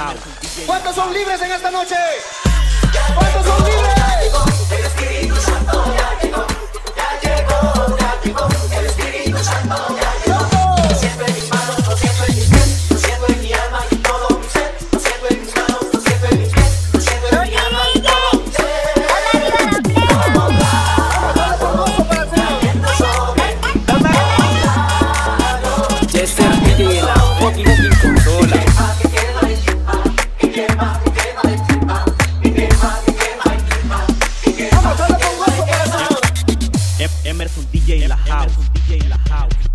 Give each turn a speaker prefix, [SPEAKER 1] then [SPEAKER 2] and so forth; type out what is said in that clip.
[SPEAKER 1] house.
[SPEAKER 2] ¿Cuántos son libres en esta noche? ¿Cuántos son libres?
[SPEAKER 3] El Espíritu Santo ya llegó, ya llegó, ya llegó. El Espíritu Santo ya llegó. Lo siento en mis manos, lo siento en mis pies, lo siento en mi alma y todo mi ser. Lo siento en mis manos, lo siento en mis pies, lo siento en mi alma y todo mi ser.
[SPEAKER 1] EMERSON DJ en la house.